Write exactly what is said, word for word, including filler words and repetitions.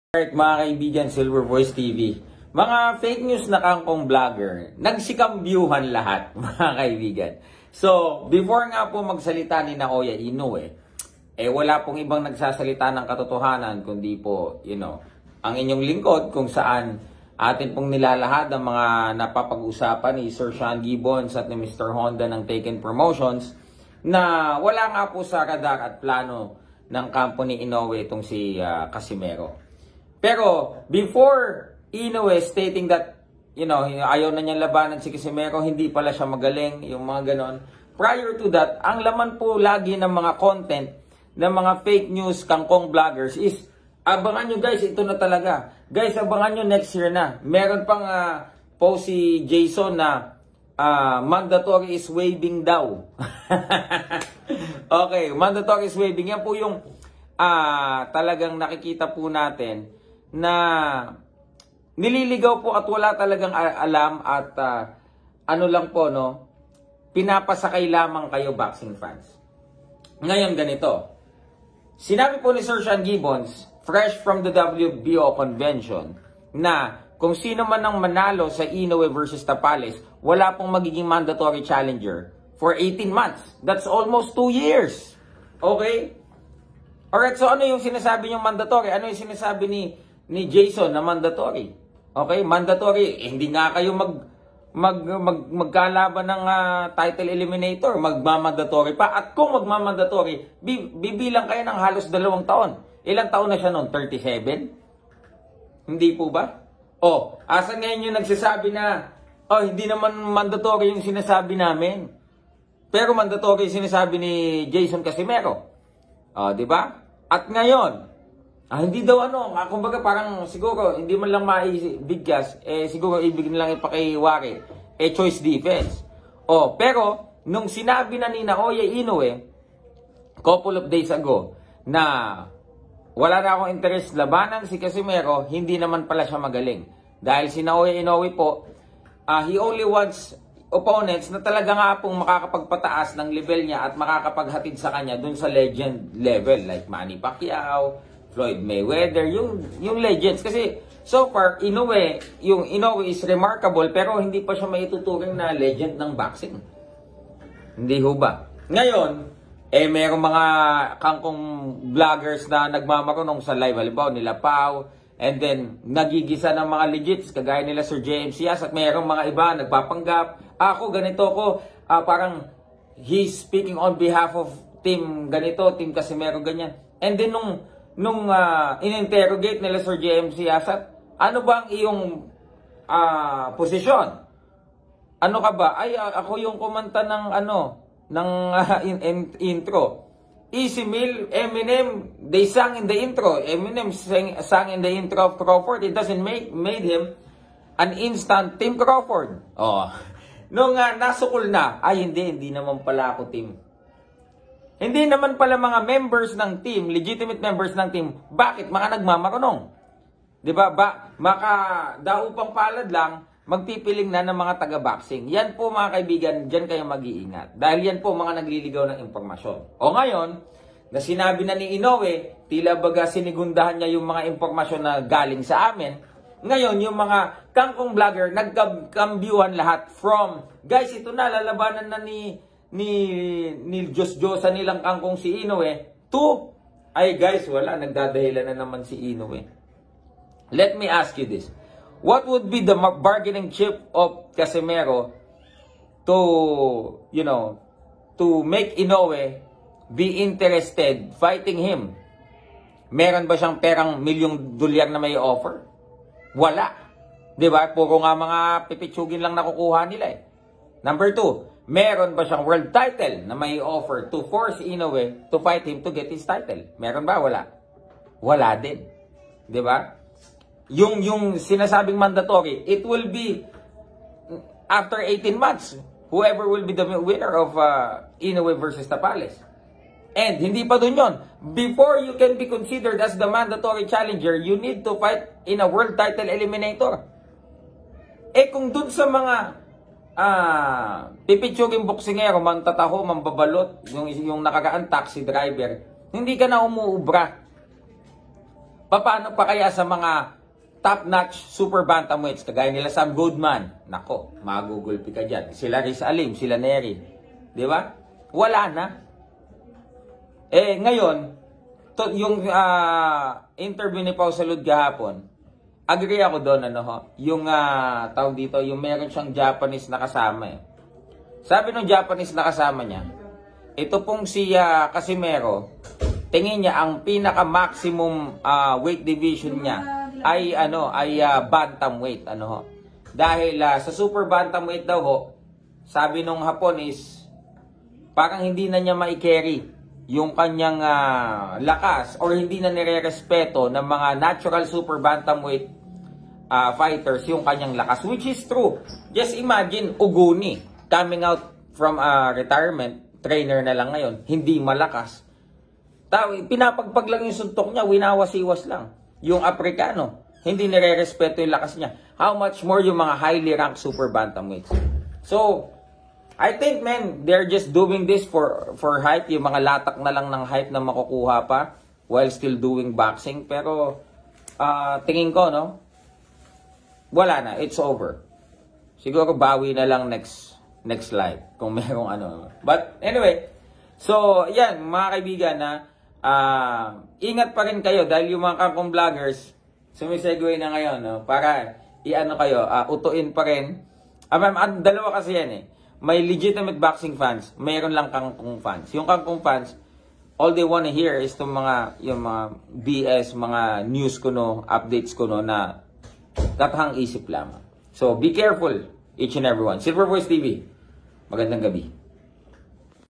Alright mga kaibigan, Silver Voice T V. Mga fake news na kangkong vlogger, nagsikambyuhan lahat mga kaibigan. So, before nga po magsalita ni Naoya Inoue, eh wala pong ibang nagsasalita ng katotohanan kundi po, you know, ang inyong lingkod kung saan atin pong nilalahad ang mga napapag-usapan ni Sir Sean Gibbons at ni Mister Honda ng Taken Promotions na wala nga po sa radar at plano ng kampo ni Inoue itong si uh, Casimero. Pero, before Inoue stating that, you know, ayaw na niyang labanan si Casimero, hindi pala siya magaling, yung mga ganon. Prior to that, ang laman po lagi ng mga content ng mga fake news kangkong vloggers is, abangan nyo guys, ito na talaga. Guys, abangan nyo next year na. Meron pang uh, post si Jason na uh, mandatory is waiving daw. Okay, mandatory is waiving. Yan po yung uh, talagang nakikita po natin na nililigaw po at wala talagang alam at uh, ano lang po, no, pinapasakay lamang kayo boxing fans. Ngayon ganito, sinabi po ni Sir Sean Gibbons, fresh from the W B O convention, na kung sino man ang manalo sa Inoue versus Tapales, wala pong magiging mandatory challenger for eighteen months. That's almost two years. Okay? Alright, so ano yung sinasabi niyong mandatory? Ano yung sinasabi ni ni Jason na mandatory? Okay, mandatory, eh, hindi nga kayo mag mag, mag magkalaban ng uh, title eliminator, magmamandatory pa. At kung magmamandatory, bi, bibilang kayo ng halos dalawang taon. Ilang taon na siya noon? thirty-seven? Hindi po ba? Oh, asa ngayon yung nagsasabi na, oh, hindi naman mandatory yung sinasabi namin. Pero mandatory yung sinasabi ni Jason Casimero. Oh, di ba? At ngayon, ah, hindi daw ano, ah, kumbaga parang siguro hindi man lang maibigkas, eh siguro ibig nilang ipakiwari, eh choice defense. Oh, pero nung sinabi na ni Naoya Inoue couple of days ago na wala na akong interest labanan si Casimero, hindi naman pala siya magaling. Dahil si Naoya Inoue po, uh, he only wants opponents na talaga nga pong makakapagpataas ng level niya at makakapaghatid sa kanya dun sa legend level like Manny Pacquiao, Floyd Mayweather, yung yung legends. Kasi so far, Inoue, yung Inoue is remarkable pero hindi pa siya maituturing na legend ng boxing. Hindi ho ba? Ngayon, eh merong mga kangkong vloggers na nagmamarunong sa live, halimbawa nila Pau, and then nagigisa ng mga legits kagaya nila Sir J M Cias, at merong mga iba nagpapanggap, ako ganito ko, uh, parang he's speaking on behalf of team ganito, team Casimero, ganyan. And then nung nung uh, in-interrogate nila Sir J M Cias, ano ba ang iyong uh, posisyon? Ano ka ba? Ay, uh, ako yung kumanta ng ano, ng uh, in, in, intro. Easy Mill, Eminem, they sang in the intro. Eminem sang, sang in the intro of Crawford. It doesn't make made him an instant Team Crawford. Oh. Nung uh, nasukol na, ay hindi, hindi naman pala ako team. Hindi naman pala mga members ng team, legitimate members ng team. Bakit? Mga nagmamarunong. Diba? Ba, maka daupang palad lang, magpipiling na ng mga taga-boxing. Yan po mga kaibigan, dyan kayo mag-iingat. Dahil yan po mga nagliligaw ng impormasyon. O ngayon, na sinabi na ni Inoue, tila baga sinigundahan niya yung mga impormasyon na galing sa amin. Ngayon, yung mga kangkong vlogger, nagkambyuhan lahat from, guys, ito na, lalabanan na ni ni ni Diyos-Diyosa nilang kangkong si Inoue, to, ay guys, wala, nagdadahilan na naman si Inoue. Let me ask you this. What would be the bargaining chip of Casimero to, you know, to make Inoue be interested fighting him? Meron ba siyang perang milyong dolyar na may offer? Wala. Diba? Puro nga mga pipitsugin lang nakukuha nila eh. Number two, meron ba siyang world title na may offer to force Inoue to fight him to get his title? Meron ba? Wala. Wala din. Diba? Yung, yung sinasabing mandatory, it will be after eighteen months. Whoever will be the winner of uh, Inoue versus Tapales. And hindi pa dun yun. Before you can be considered as the mandatory challenger, you need to fight in a world title eliminator. Eh kung dun sa mga ah, pipitsuging boksingero, mantataho, mambabalot, yung, yung nakagaan taxi driver, hindi ka na umuubra. Paano pa kaya sa mga top-notch super bantamweights kagaya nila Sam Goodman? Nako, magugulpi ka dyan. Sila Riz Alim, sila Nery. Di ba? Wala na. Eh, ngayon, to, yung uh, interview ni Pau Salud gahapon, agree ako doon, ano ho, yung uh, tawag dito, yung meron siyang Japanese na kasama eh. Sabi ng Japanese na kasama niya, ito pong si uh, Casimero, tingin niya ang pinaka-maximum uh, weight division niya ay ano, ay uh, bantamweight, ano ho. Dahil uh, sa super bantamweight daw ho, sabi nung Hapon is parang hindi na niya mai-carry yung kanyang uh, lakas or hindi na nire-respeto ng mga natural super bantamweight uh, fighters yung kanyang lakas, which is true. Just imagine Uguni coming out from uh, retirement, trainer na lang ngayon, hindi malakas. Tao, pinapagpag lang yung suntok niya, winawas-iwas lang. Yung Afrikano, hindi nire-respeto yung lakas niya. How much more yung mga highly ranked super bantamweights. So, I think, man, they're just doing this for for hype. Yung mga latak na lang ng hype na makukuha pa while still doing boxing. Pero, uh, tingin ko, no? Wala na. It's over. Siguro bawi na lang next next live kung merong ano. But, anyway. So, yan, mga kaibigan, na uh, ingat pa rin kayo dahil yung mga kangkong vloggers, sumisegue na ngayon, no? Para, i-ano kayo, uh, utuin pa rin. Ah, ma'am, uh, dalawa kasi yan eh. May legitimate boxing fans, mayroon lang kangkong fans. Yung kangkong fans, all they wanna hear is itong mga, yung mga B S, mga news ko no, updates ko no, na katahang isip lamang. So, be careful, each and everyone. Silver Voice T V, magandang gabi.